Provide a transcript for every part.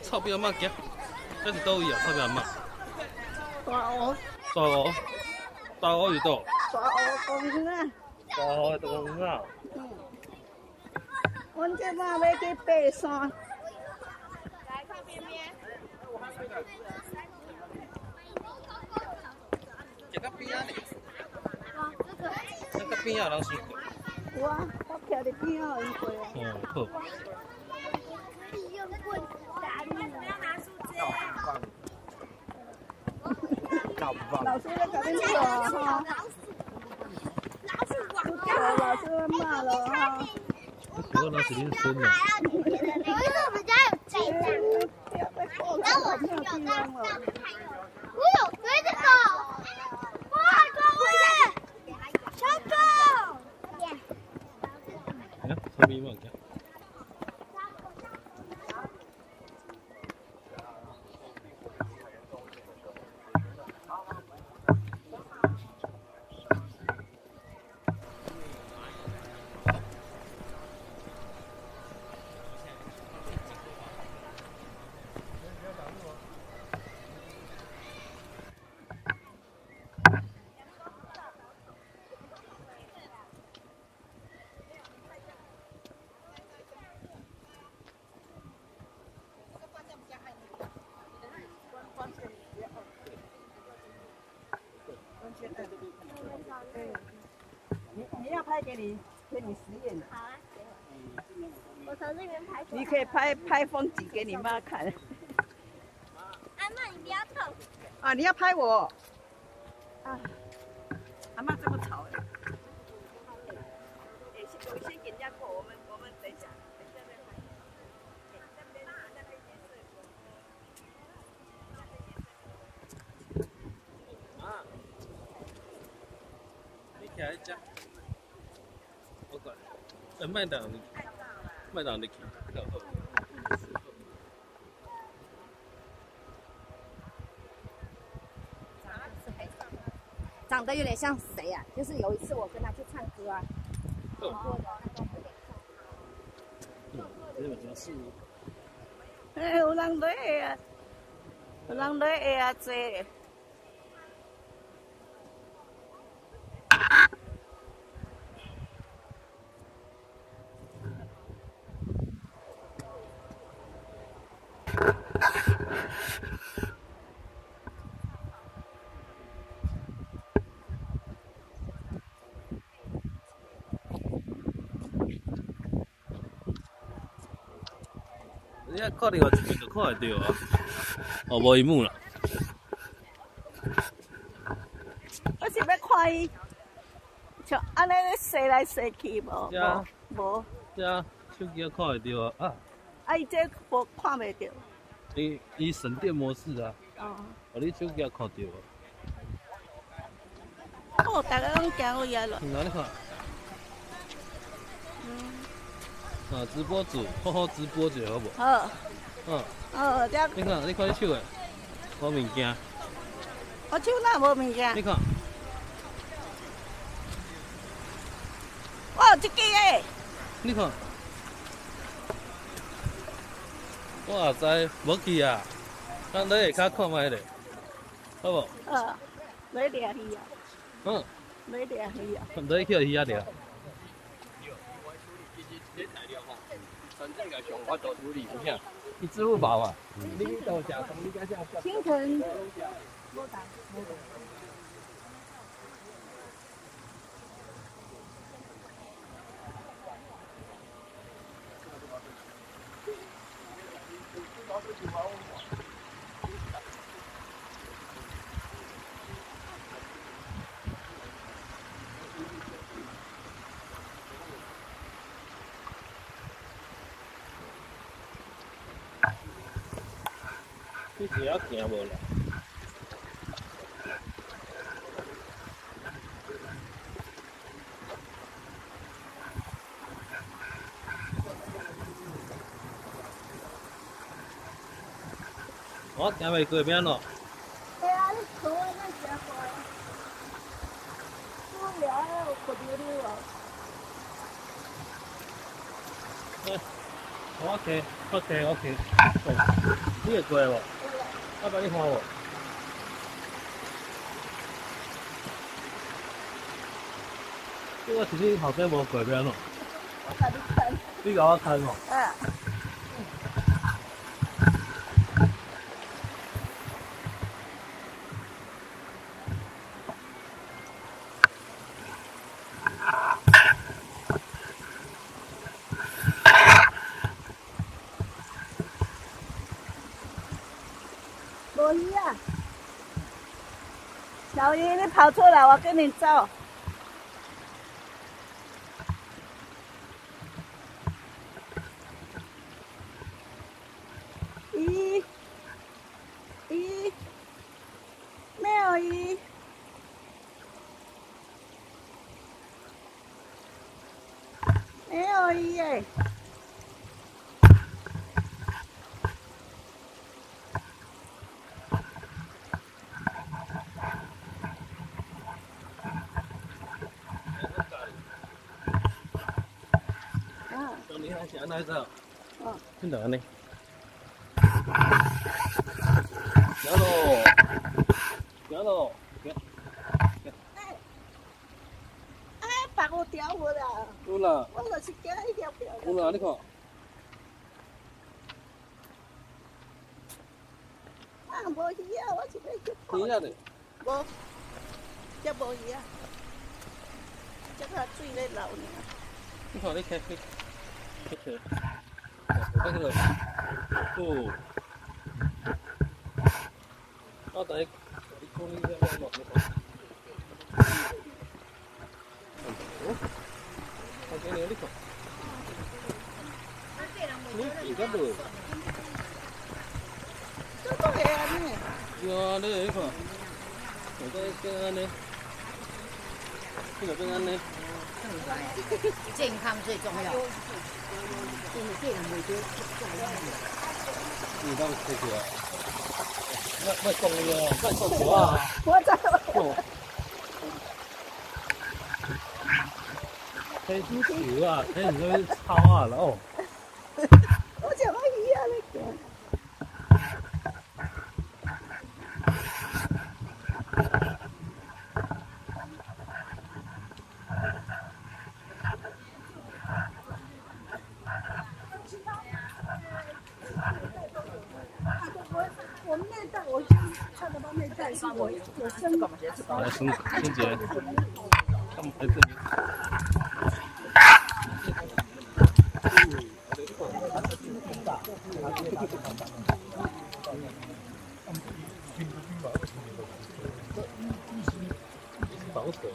臭表妈行，这是倒位啊？臭表妈。 大乌。 大乌，大乌是倒？ 大乌公园啊。 大乌的公园啊。 阮即摆要去爬山。 来靠边边。 这个边啊呢？ 哇，这个。 那个边啊，人先过。 有啊，我徛伫边啊，有过啊。 哦，好。 可以用棍打你，不要拿树枝。 老师在搞恁做哈。老师要骂了哈。 我那是恁孙啊。 我是比较有劲的。那我有那我有对这个。哇，各位，小狗。 哎，臭表妈行。 你要拍给你实验。 好啊，我从这边拍出来。 你可以拍风景给你妈看。 阿妈，你不要动。 啊，你要拍我。啊，阿妈这么吵的。我先给人家过，我们等一下再拍。 啊，你徛喺遮，我讲，麦当你去， 长得有点像谁呀？就是有一次我跟他去唱歌啊，唱歌的那个有点像。 这个是。 哎，有人来啊，有人来啊，坐。 你遐看另外一边就看会到啊，哦，无一幕啦。 我是要看伊，像安尼咧踅来踅去无？无。 对啊，手机也看会到啊。啊。 啊，伊这无看袂到。 伊省电模式啊。 哦。 你手机也看到啊。 哦，大家拢行位啊咯。 哪里看？啊，直播主，好好直播者好无？ 好。 这。你看你手诶，无物件。 我手哪无物件？ 你看。 我有一支诶。 你看。我也知，无去啊。咱在下骹看卖咧，好无？ 来掠鱼啊。来掠鱼啊。 来去鱼啊掠。我做处理有啥？你支付宝嘛？你到家从你家下。 清晨。 你是要行无啦？我行袂过边咯。 对啊，你从我那行过来。我聊有可溜溜哦。 OK。 你会过无？我帮你看无？我其实后生无过边咯。 我甲你看。 你甲我看哦。 无鱼啊！小鱼，你跑出来，我跟你走。鱼，鱼，没有鱼。没有鱼耶。 你还是安那走？听到安尼？行咯，行咯，行。 哎，白有条无啦？ 有啦。 我就是惊迄条条。 有啦，你看。 啊，无鱼啊，我是要去看。 鱼啊咧？ 无，这无鱼啊，这个水咧流呢。 你看你开。那个，哦，我等你讲你这个落去。我给你看。你这个。 这个会安尼。 有啊，你看，我这跟安尼，这个跟安尼。 健康最重要。 你当出去啊？卖讲你啊，卖讲我啊。 我知道。 睇啲樹啊，睇唔到啲草啊，咯。 我想要魚啊，你講。我面带，我穿的包面带是我生的。 来，孙姐，他们在这里。防水。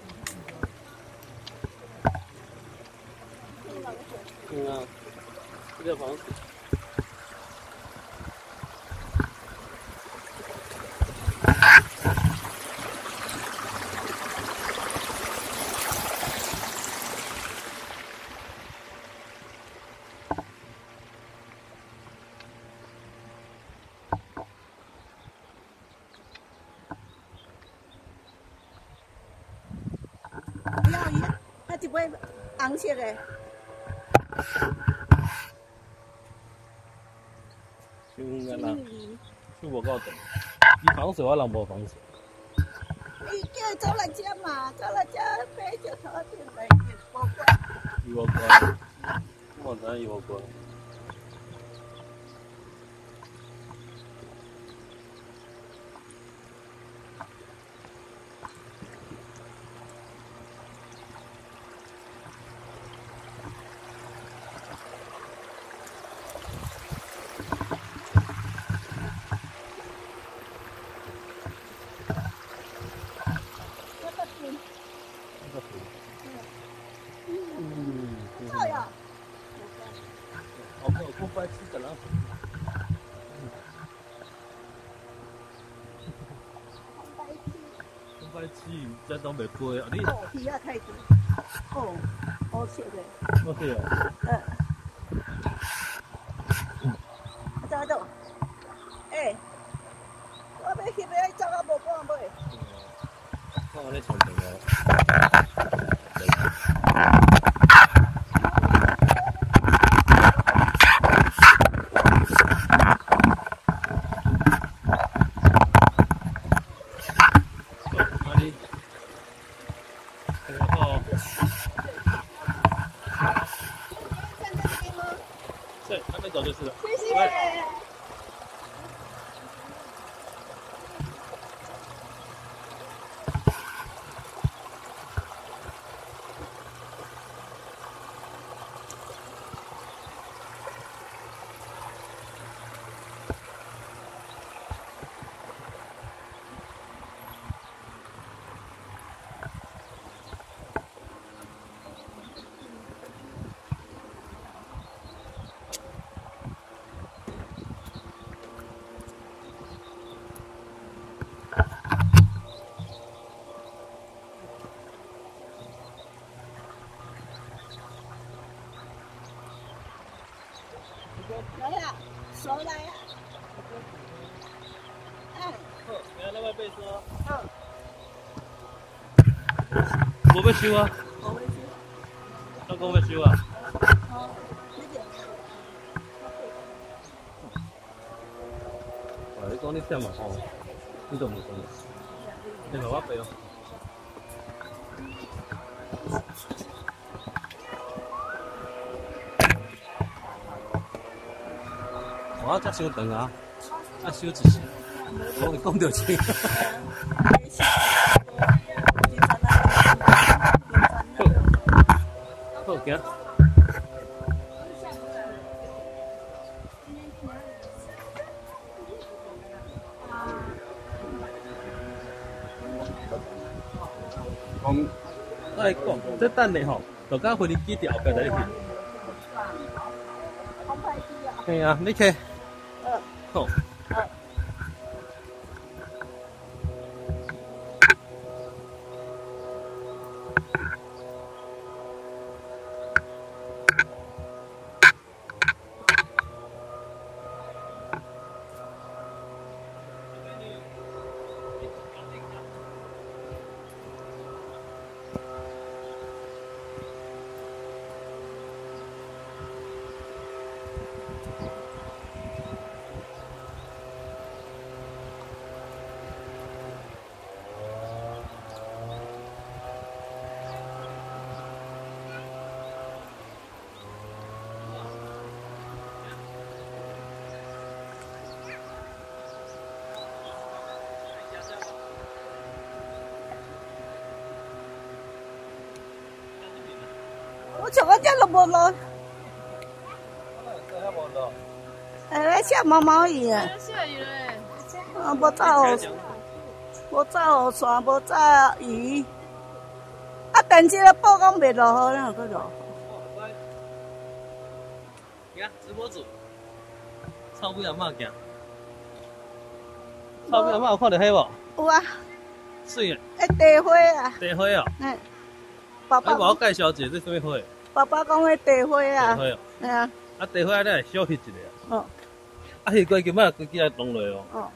啊，这叫防水。 它一尾红色的。 像啦，像无够长。伊防水，我人无防水。 伊叫伊走来遮嘛，走来遮买石头进来，无关。 伊无关，我知伊无关。 好呀。 我没有空白吃的了。空白吃，这都袂贵啊！你鱼啊太多。哦，好吃的。 好吃哦。 走走。哎，我要翕要走到无半尾。 我安尼长长哦。 来呀，手来呀。哎。 好，明仔要买说。 好。 无要收啊？ 无要收。 老公要收啊？ 好， 你讲你忝嘛吼，你都无讲，你嘛我背哦。我才伤长啊，收一下，讲讲着清。好，行。我来讲，这等下吼，就甲回力机调后壁来去。嘿啊，你去。好。 我像我这都无落。来下毛毛雨啊！ 下雨嘞。 啊，无走雨，无走雨伞，无走雨。啊，电视咧报讲袂落雨，哪有去落？ 行，直播主，臭尾阿嬷行。臭尾阿嬷有看到迄无？ 有啊。 水啊！ 茶花啊。 茶花哦。 嗯。爸爸。 我介绍一下，这什么花？ 爸爸讲迄茶花啊。 茶花哦。 哎啊。 啊，茶花咱来小翕一下。 哦。 啊，迄个今仔规来弄落哦。 哦。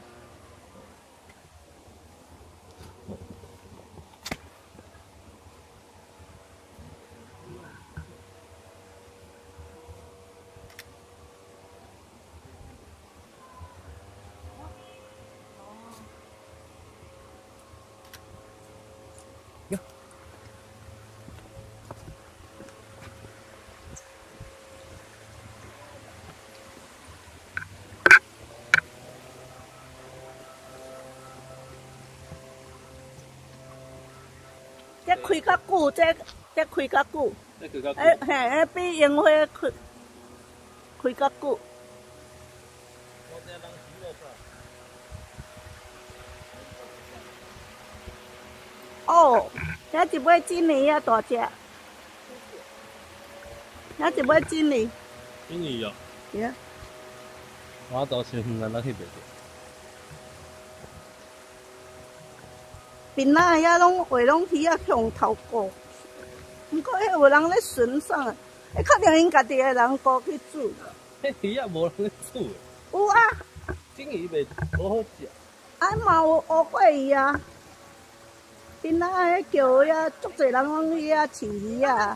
这开较久，这开较久。嘿，比樱花开较久。哦，这一尾金梨啊，大只。这一尾金梨。 金梨哦。 对啊。 我到先远咱去卖着。 边仔遐拢话拢鱼啊向头过，毋过迄有人咧巡啥？迄确定因家己个人过去煮。 迄鱼啊无人咧煮诶。 有啊。 金鱼袂无好食。 啊嘛有乌龟鱼啊，边仔迄叫遐足侪人往去遐饲鱼啊。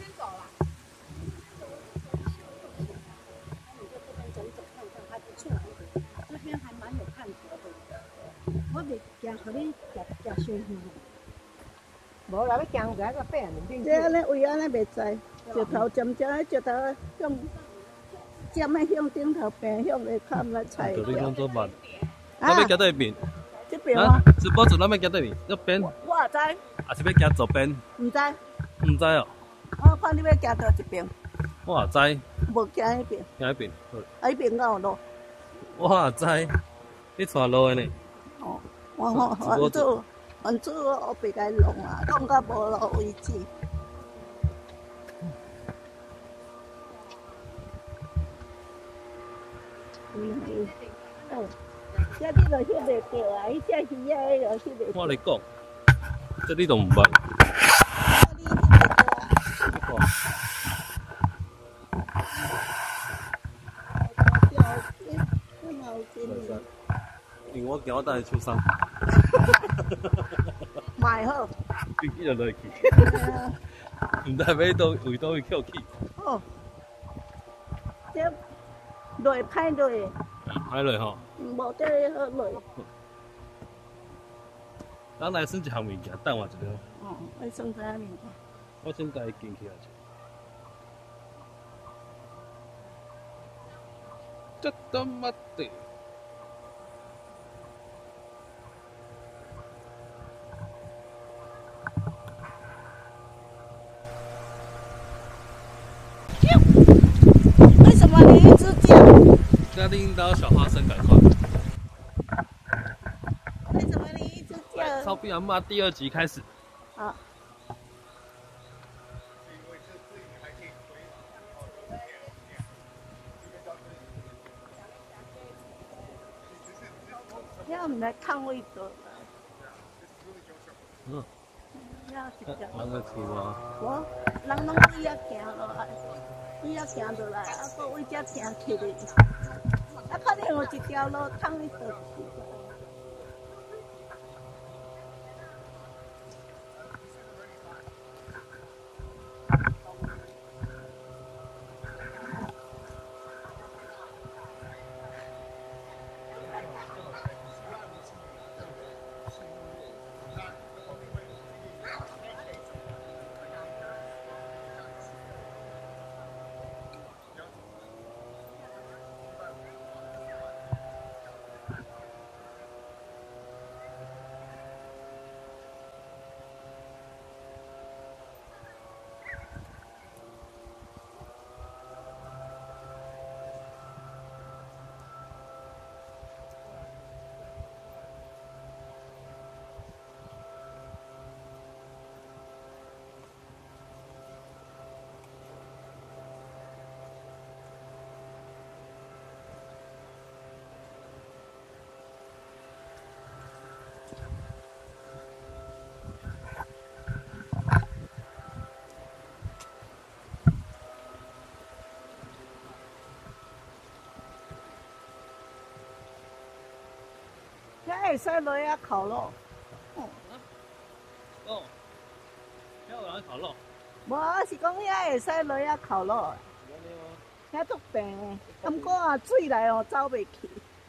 我袂惊，互你食伤远。无啦，要惊个个爬面顶。 这安尼位安尼袂使，石头尖尖，石头向尖的向顶头平，向下看来菜就你讲做慢， 啊咱要行对边， 这边啊， 直播主咱要行对边，这边， 我也知， 还是要行左边？ 唔知， 唔知哦， 我看你要行到一边， 我也知， 无行迄边， 行一边， 啊，迄边敢有路？ 我也知，你带路的呢？ 哦，我反正我别该弄啊，弄到无路为止。哦，这你就翕袂到啊！迄只鱼啊，迄就翕袂到。 我来讲，这你都唔捌。 你翕袂到啊！ 因为我惊我等下出伤， 买好。 飞机就落去，唔知要为倒去翘起。 哦，这落歹落， 歹落吼， 无得好落。 咱来耍一项物件，等我一下。 哦，我算啥物件？ 我先带伊进去啊。ちょっと待って。 为什么你一直叫？ 那领导小花生赶快。 为什么你一直叫？ 超逼阿妈第2集开始。 啊。要唔来抗位的。 嗯。 要直接。 人个去吗？ 我人拢位啊行落来，位啊行落来，啊个位只行起哩，啊可能有一条路通去倒去。遐会使落遐烤肉。 哦，遐有人烤肉。 无，我是讲遐会使落遐烤肉。遐足平的，毋过啊，水来哦走袂去。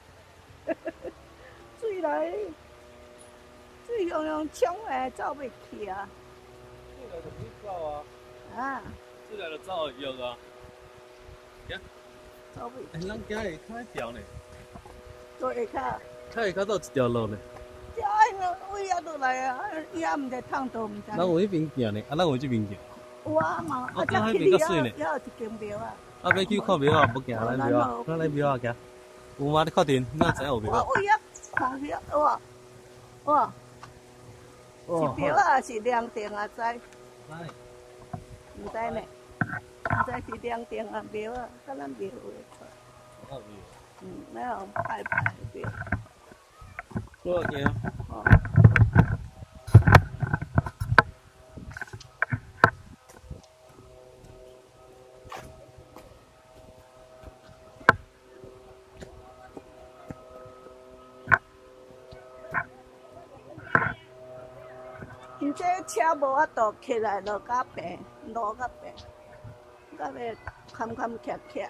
水来，水汹涌冲来走袂去啊。 水来就去走啊。 啊。 水来就走会喐啊。行。 走袂。 咱行会较条呢。 做下骹。 较会较到一条路呢。 这位啊落来啊，伊也毋知烫到毋知。 咱有迄边行呢，啊，咱有即边行。 有啊嘛， 我讲迄边较水呢。 也有一间庙啊。 啊，要去看庙啊，不行，咱庙啊，咱来庙啊行。有吗？你确定？哪知有庙啊？ 我位啊，看庙哇哇，是庙啊，是凉亭啊，知？毋知呢，毋知是凉亭啊庙啊，甲咱庙的。那样拜拜的庙。 多少钱啊？ 哦。因这车无法度起来，落较平，路较平，到尾坎坎坷坷。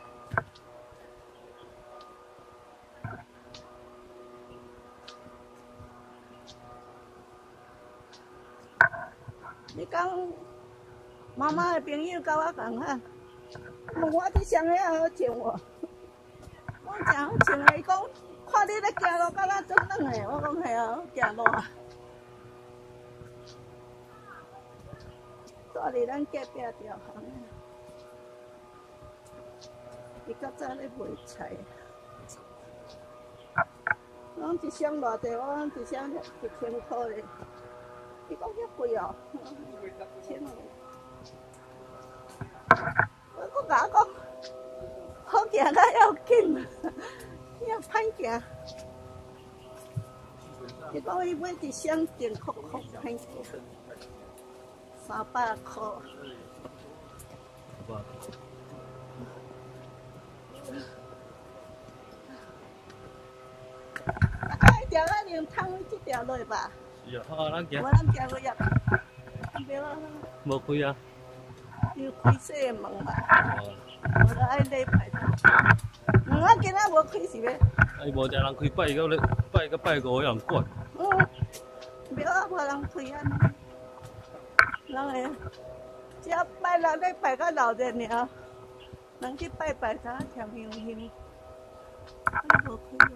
你讲妈妈的朋友甲我讲哈，问我这双鞋好穿无？ 讲真好穿的，伊讲看你咧行路，敢若真软的。我讲系啊，行路啊。住伫咱隔壁条巷啊，伊较早咧卖菜，拢一箱偌济，我讲一箱1000块咧。伊讲遐贵哦，1000块。我甲我讲，好行较要紧，要歹行。伊讲伊买一箱电扣扣歹行，300块。一条咱用汤这条落吧。 是啊，好，咱行。 我咱行过入，别啊。 无开啊。 要开细的门嘛。我就爱礼拜天。门仔今仔无开是要？ 伊无定人开拜到咧，拜到拜五有人管。 别啊，无人开安尼。人个，只拜六咧拜到6日尔，人去拜拜啥添香香，无开。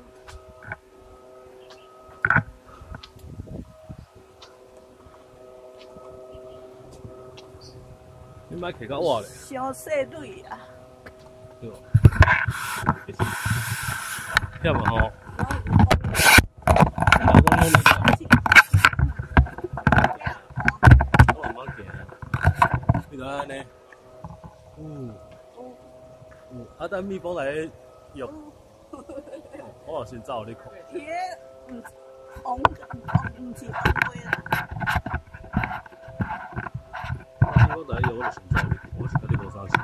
你买摕到我咧？ 伤细蕊啊！ 对。忝啊吼！我讲你我慢慢行。你看安尼，啊，等蜜蜂来用，我先走你看。 伊个黄唔是黄龟啦。 我来有我就先走你，我是跟你无相信。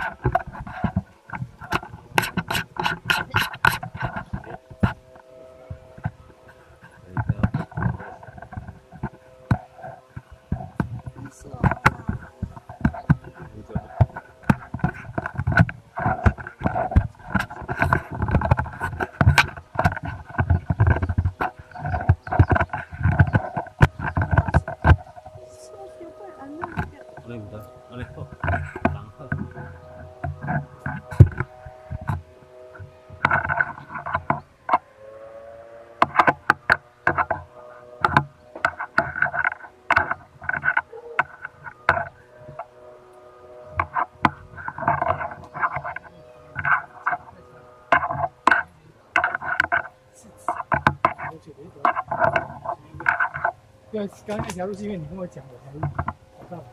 对，刚刚那条路是因为你跟我讲，我才找到。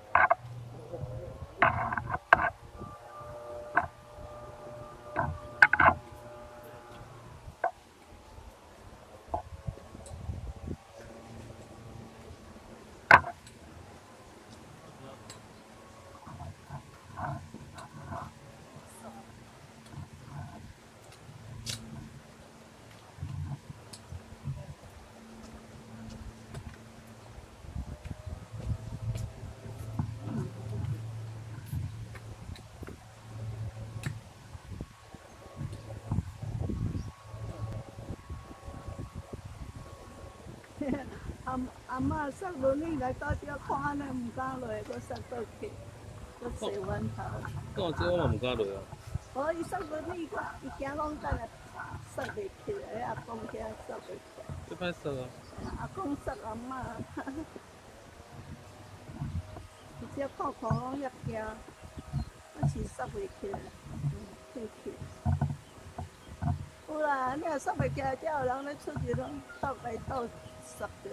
阿嬷塞轮椅来到这看，安尼唔敢落，搁塞倒去，搁洗碗头。 我这我嘛唔敢落啊。 无伊塞轮椅，伊惊讲等下塞袂起来，阿公遐塞袂起来。 这歹塞啊。 阿公塞阿嬷，伊只看看拢遐惊，我是塞袂起来，退去。有啦，你若塞袂起来，才有人咧出去拢倒来倒塞着。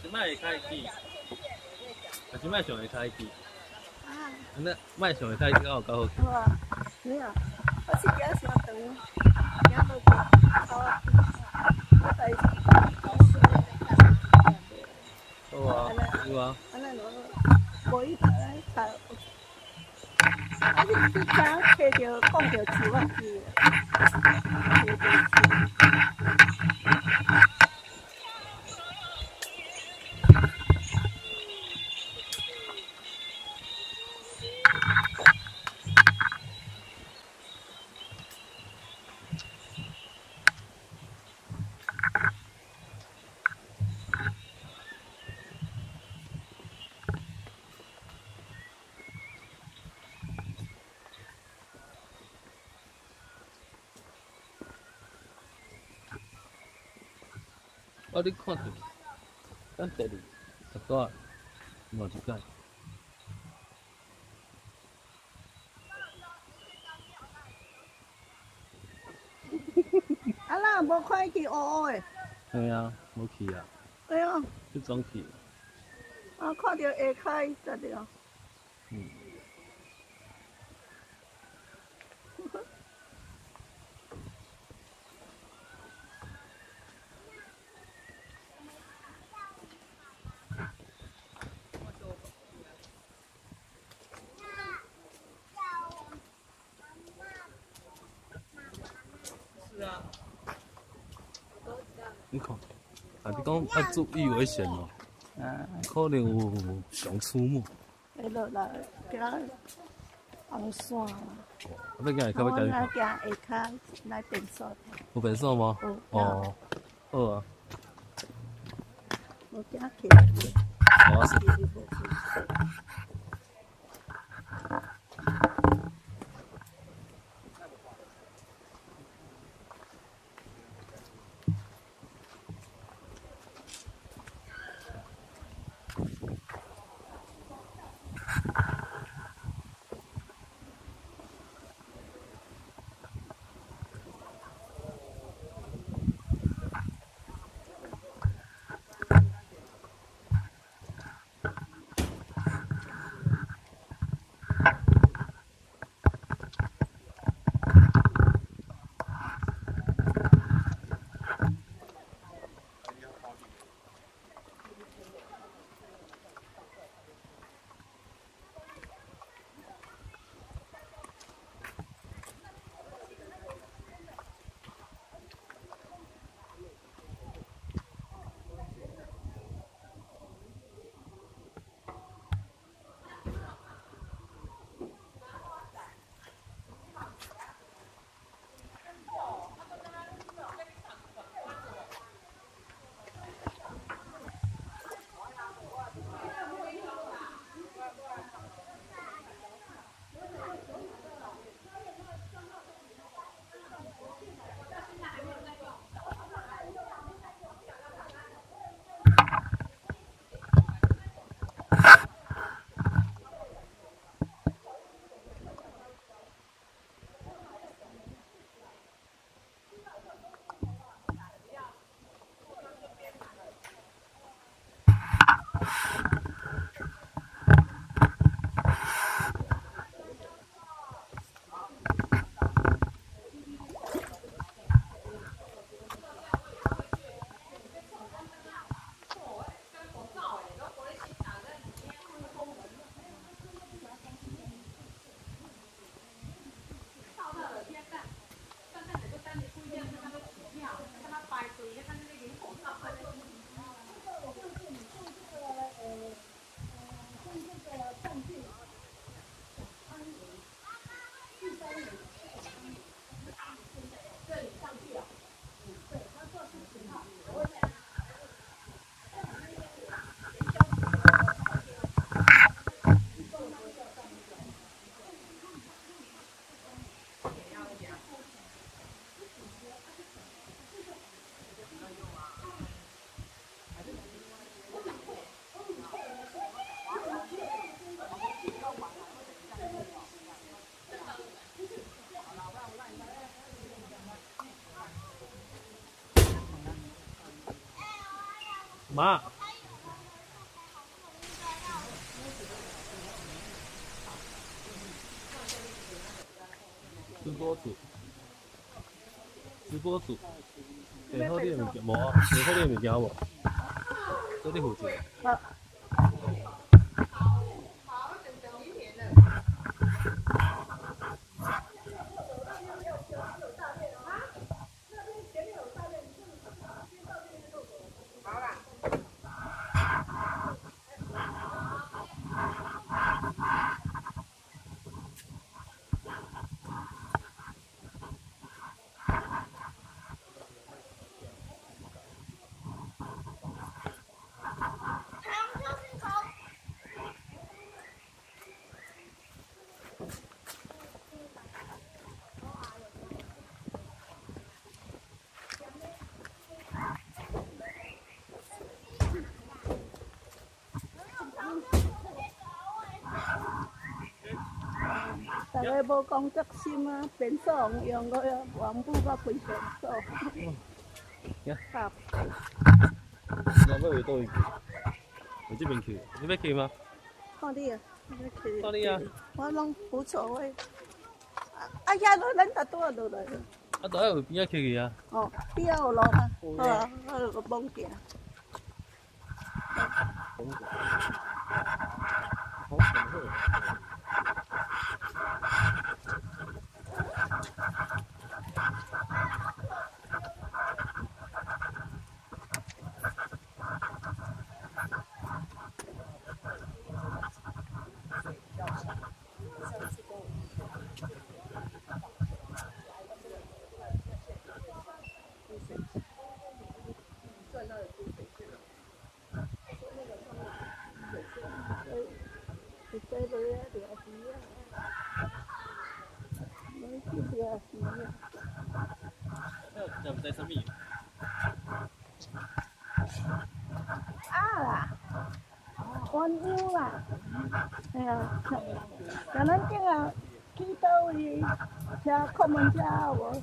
即摆会开机，即摆上会开机。 啊， 那摆上会开机，有够好去。 好啊，没有，我是行伤长，行落去，我带好啊，有啊。 安尼落，无伊头来查，啊是去查摕着讲着树我记摕着你看着，咱第二十个，无一届。 啊，咱无看去乌乌的， 对啊，无去啊， 对啊， 去装去。 啊，看到下开实着。 嗯。你看，啊，你讲要注意危险哦，可能有熊出没。 会落来，行红线啦。 要行下骹要我行行下骹来变数。 有变数吗？ 有。 哦，好啊。 我行起。 好啊。妈， 直播主，直播主，订好你的物件无啊？订好你的物件无？在你附近。 好。大家无工作心啊，便所用个黄布甲开便所。好。 那要回倒位去？回这边去？你要去吗？ 看你啊，你要去？ 看你啊！ 我拢无所谓。啊呀，咱搭倒落来。 啊，倒要有边仔去去啊？ 哦，边仔有路吗？好啊，我有个猛行。 好，好。这不在什么？ 啊啦，弯腰啦，哎呀，像咱这啊，去倒位车看门车有无？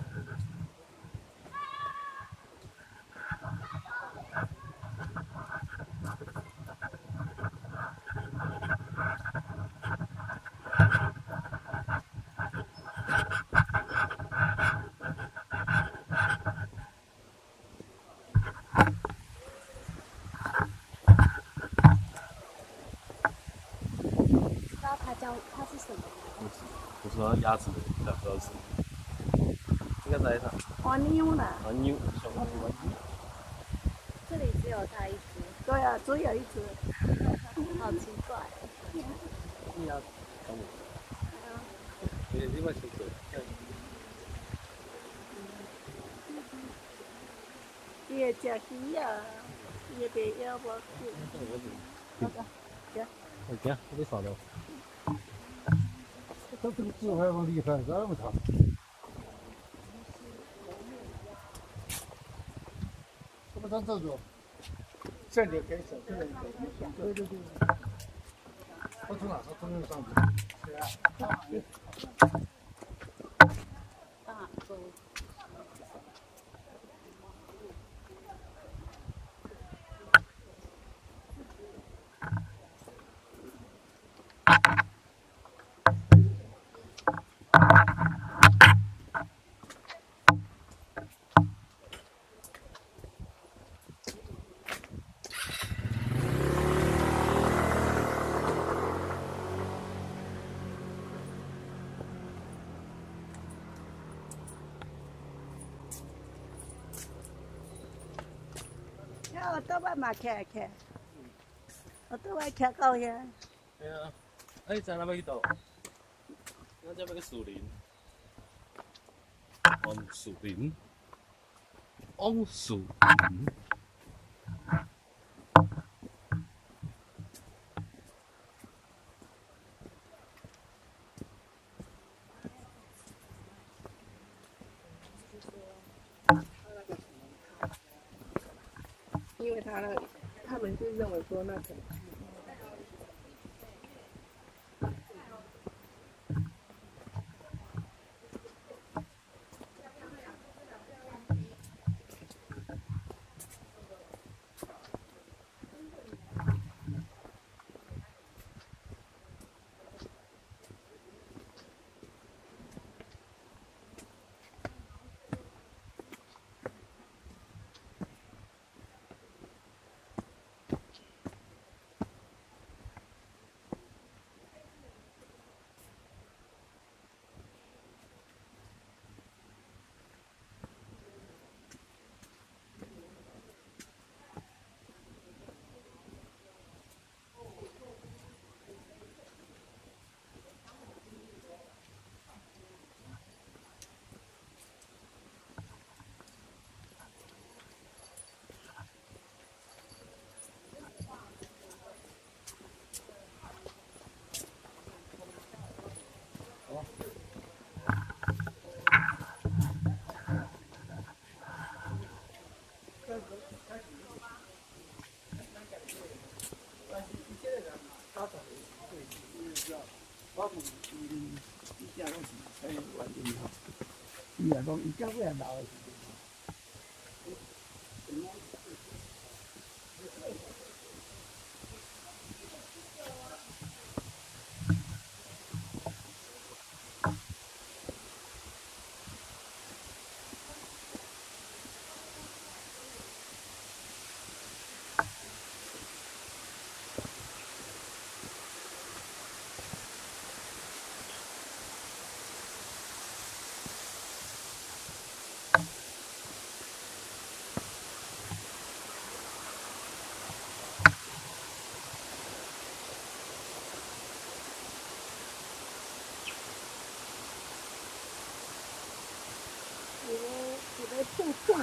它是什么？ 我说鸭子的，不知道是。应该在哪？ 弯腰啦。 弯腰，小弯腰。 这里只有它一只。 对啊，只有一只。 好奇怪。 你要等我。你外出走。 伊会食鱼啊，伊会袂咬我去。好的，行。 行，你扫了。 他这个字还不厉害，这么长。这么长这种，这里可以小，这里可以。对对对。他从哪？他从那上去。对啊。 大洲。 我倒摆嘛徛，我倒摆徛到遐。 对啊，哎，在哪边去倒？咱这边个树林，往树林，往树林。 因为他们就认为说那可能。 伊也讲，伊到尾也老的。 一个兔兔。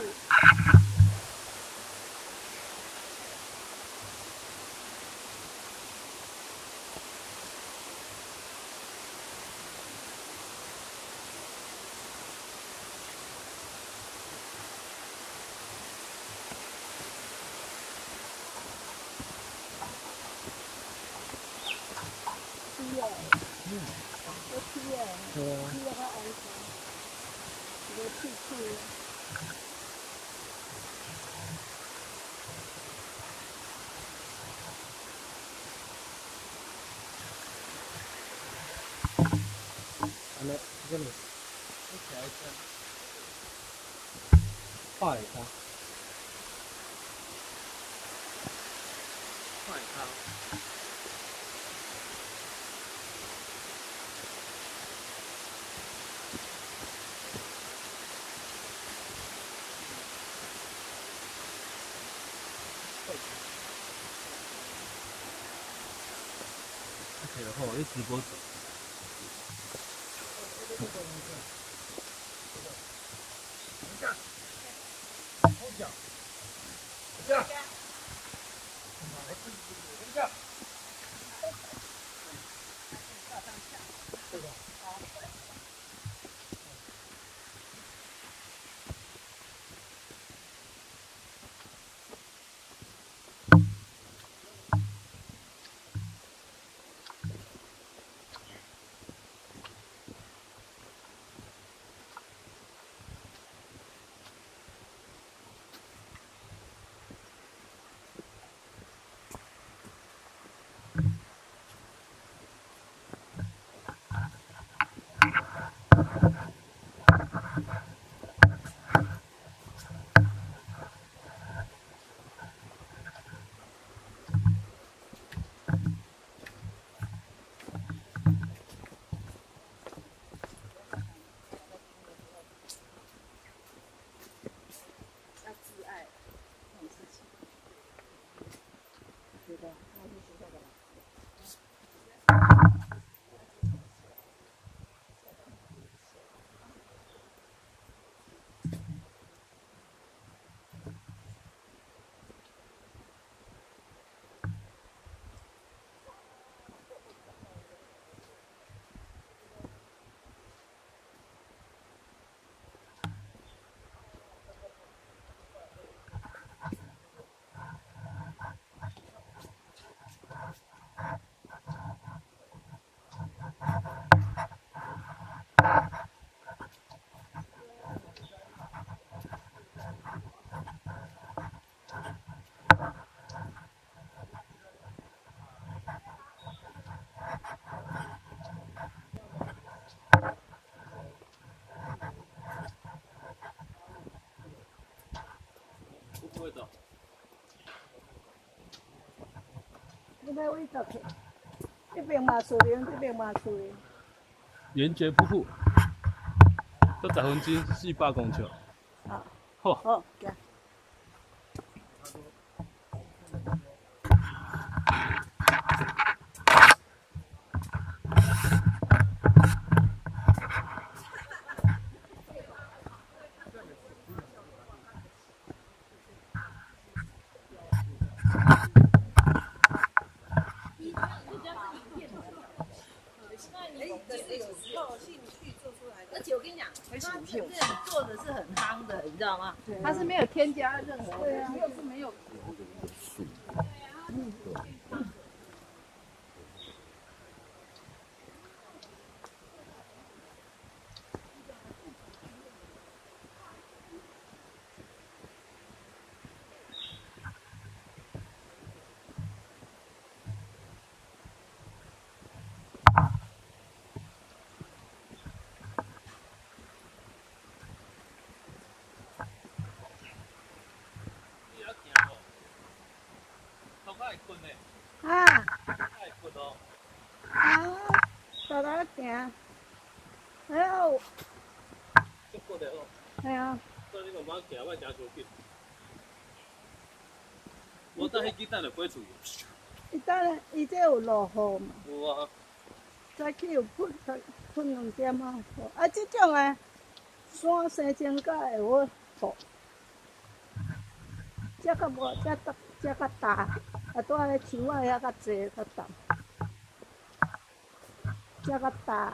安尼，这里，快它，快它。 对了吼，你直播做。味道。 你要位倒去，这边嘛树林，这边嘛树林。 圆觉瀑布，都10分钟400公尺。 啊， 好。 好，行。 而且我跟你讲，他这个做的是很夯的，你知道吗？它是没有添加任何的，又是没有。 啊，啊，在哪行？哎呦，系啊。 我等迄鸡蛋就飞出去。 伊这有落雨嘛？ 有啊。 早起有喷2点啊。啊，这种诶，山生情甲会好土，这较无，这较大，啊，拄仔咧树仔遐较济较重，这较大。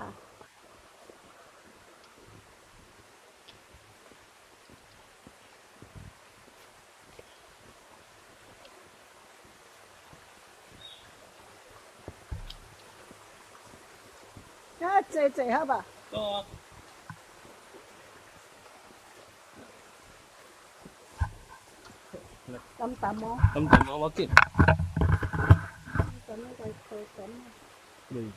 啊，坐好吧。 够啊。 淡淡哦。 淡淡啊，我紧。 淡个再淡。 对。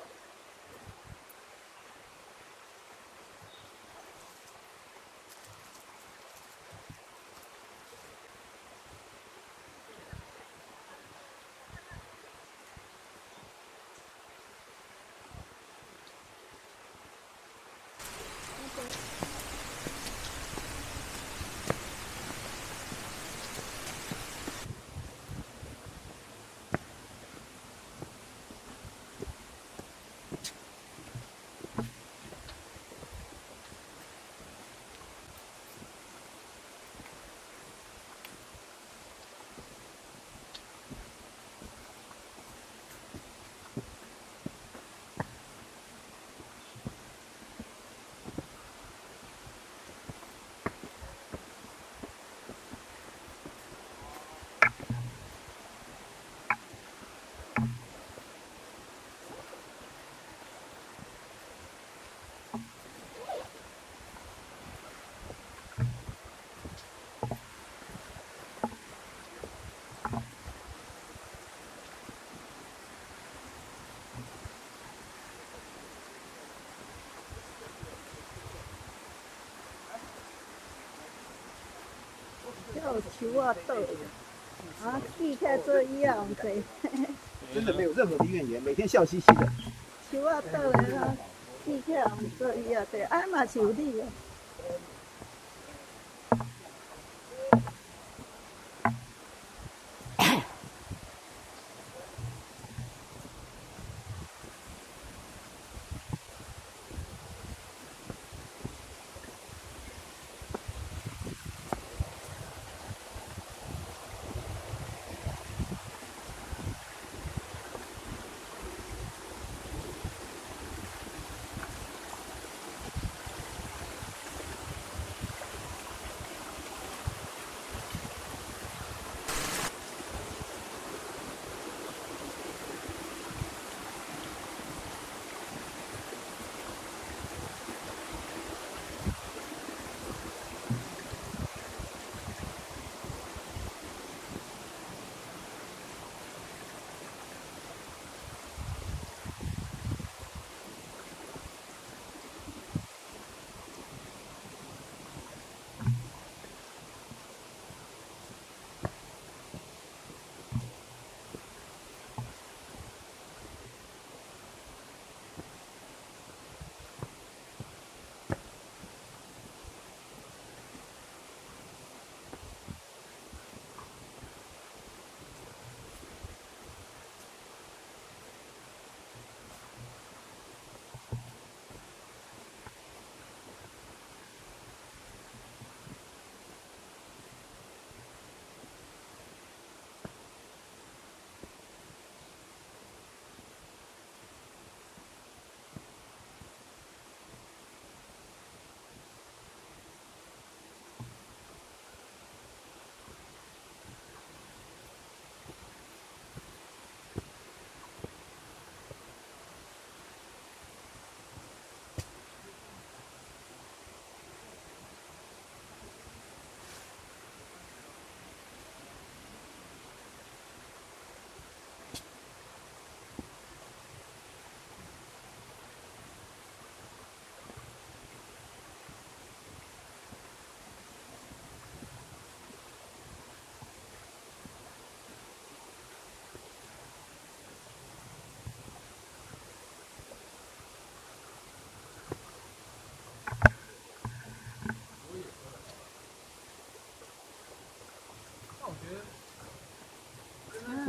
有树啊倒，啊，记起来做椅啊，唔济。 真的没有任何的怨言，每天笑嘻嘻的。 树啊倒的啊，记起来唔做椅啊，对，啊嘛是有理哦。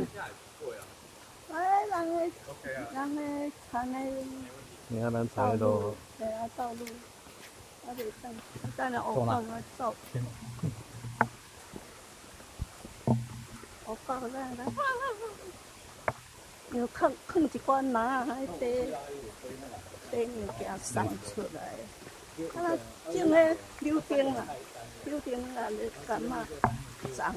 哎，人的产的。 你看咱产的都。 对啊，道路，我得等下我讲我走。我讲咱来，要放一寡拿，迄物件送出来。啊，种个柳丁啦，柳丁啊，你干嘛种？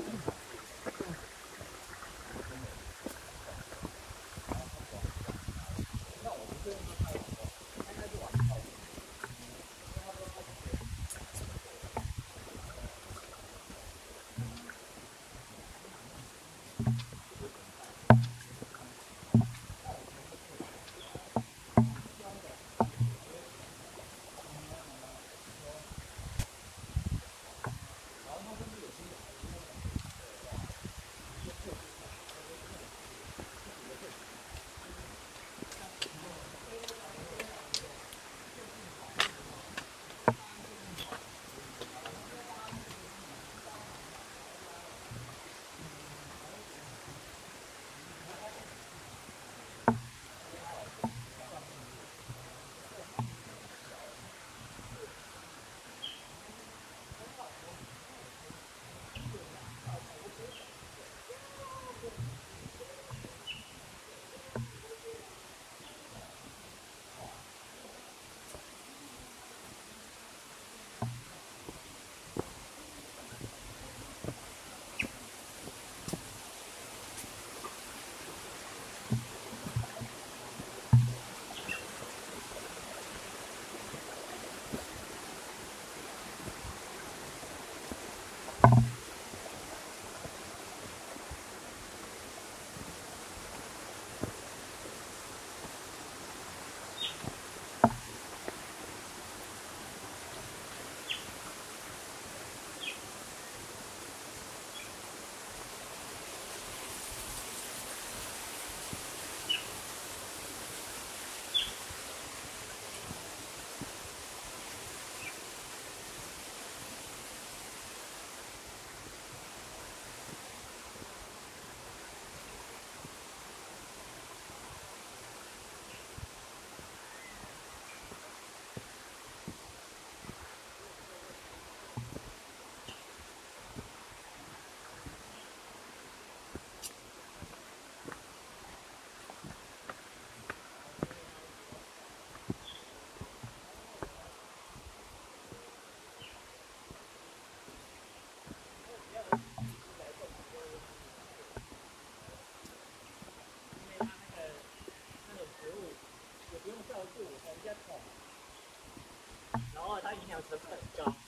然后它营养成分很高。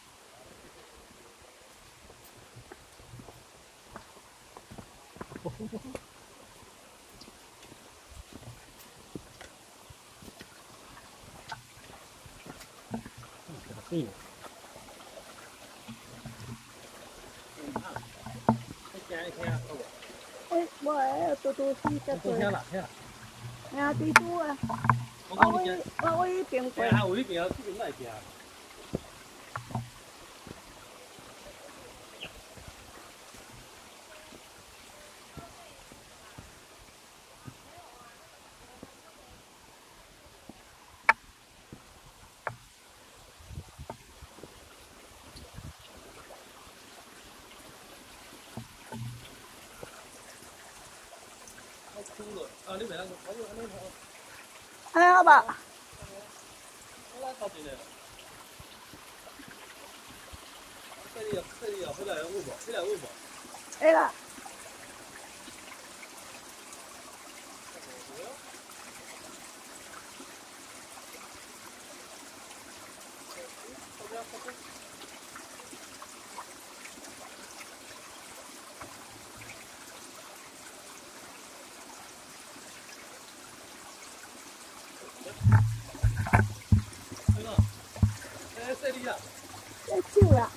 嗯。 哎，我多多see个多。 听啦。 啊，蜘蛛啊！我一边过。 啊，有迄边啊，这边哪会行？啊，你袂当， 安尼好吧？会啦。在救啦！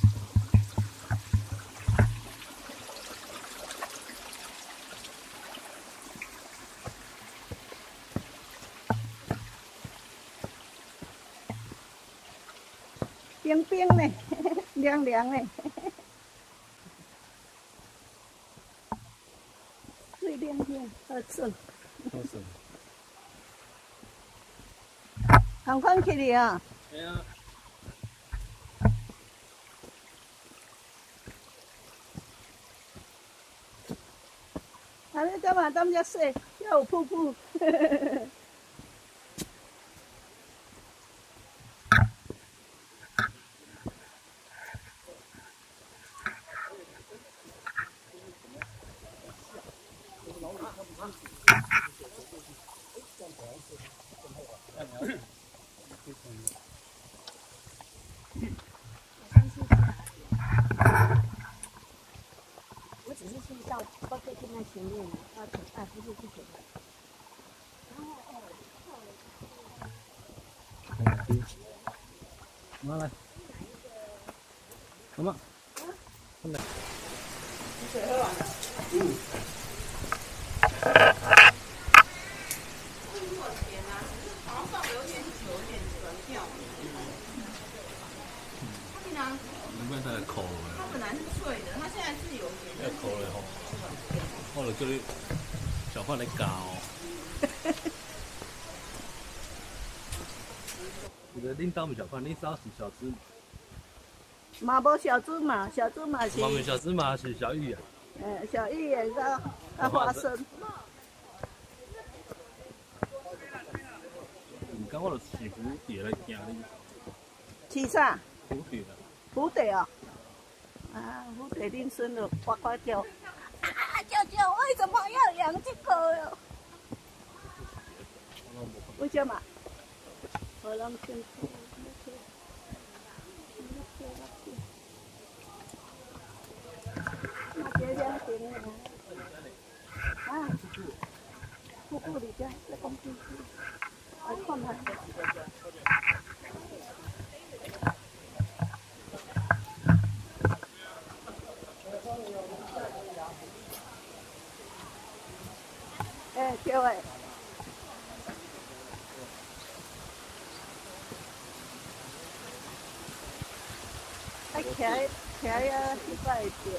冰冰的，凉凉的，水好顺， 好顺。 同款去哩啊！ 哎呀， 安尼点嘛当遮洗，还有瀑布。 我只是去到包客厅那前面，到前不是去前面。 妈来，妈妈，过来。 水喝完了。 难怪它会扣的。 它本来是脆的，它现在是有点。 要扣的吼，我就叫你小贩来教。你的领导不小贩，你找是小芝麻。 嘛无小芝麻，小芝麻是。 我们小芝麻是小玉啊。 小芋圆甲花生。 唔讲我就饲蝴蝶来惊你。 饲啥？ 蝴蝶啊。 蝴蝶哦。啊，蝴蝶恁孙就呱呱叫。啊，舅舅，为什么要养这个哟？为什么？我让先。啊，瀑布里边在公进去，来看看。哎，对诶。爱徛啊，去摆着。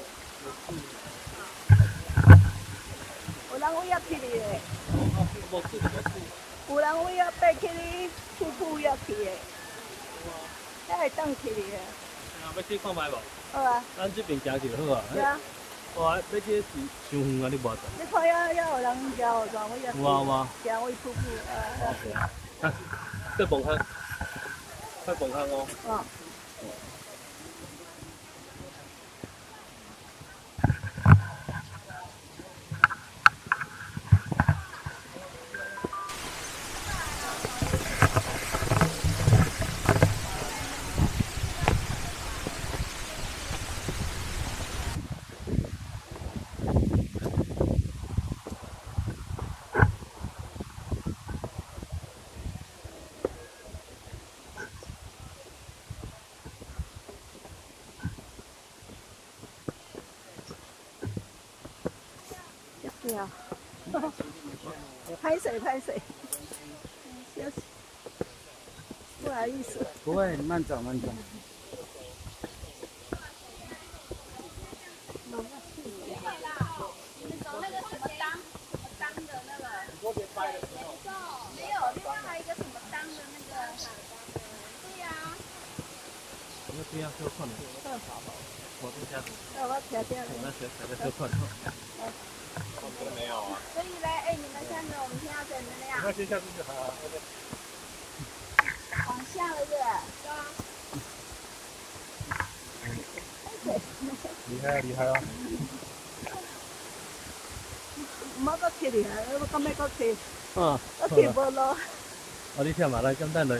有人尾仔去哩诶，有人尾仔爬去哩瀑布遐去诶，遐会当去哩诶。 要去看卖无？ 好啊。 咱这边行就好啊。 是啊。 哇，要去是伤远啊！你无走。 你看遐有人摇船尾仔。 有啊有啊。 行位瀑布啊。 啊，快蹦坑，快蹦坑哦。 哦。对啊，拍水，休息，不好意思。 不会，慢走慢走。 没有，另外还有一个什么当的那个。对呀。 那边要收款的。我在家。 我调调。 我那时还在收款。没有啊。 所以呢，哎，你们看着我们现在怎么样？ 那先下去就好了。 往下了是？对啊。 厉害啊！厉害啊！ 唔好搁去哩，我敢要搁去。 啊。 我去无路。 啊，你听嘛，来，简单来。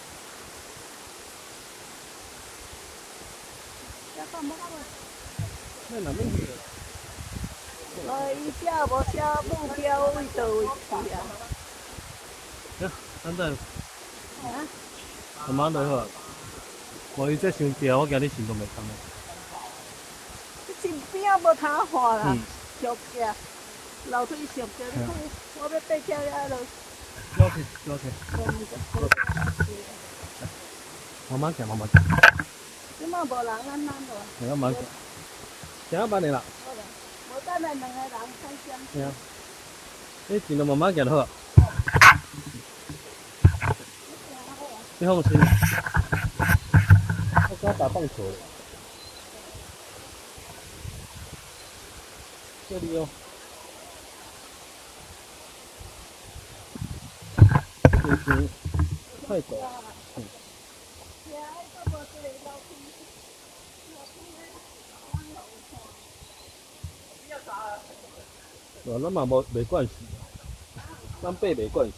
那哪边去？ 伊遮无写目标位倒位去啊？ 呀，简单。 啊？ 慢慢来好。无伊这伤吊，我惊你想都袂通啊。 身边无通看啦，俗架，楼梯俗架，你看我要爬遮遐落。 落去，落去。慢慢行，慢慢行。 即马无人，咱慢落。 慢慢行。行啊，慢点啦。 无等下两个人开箱。 对啊。 你尽量慢慢行就好。你放心，我刚打棒球了。这里哦。太陡。咱嘛袂惯势，咱爬袂惯势。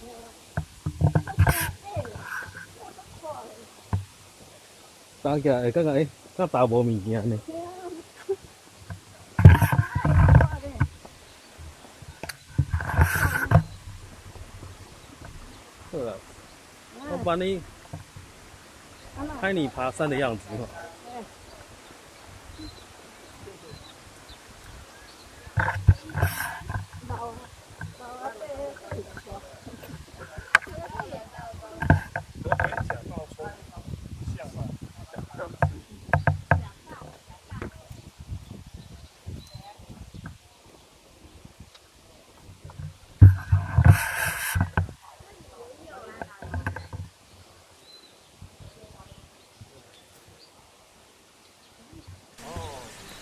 打起来会感觉较打无物件呢。好了，我帮你拍你爬山的样子。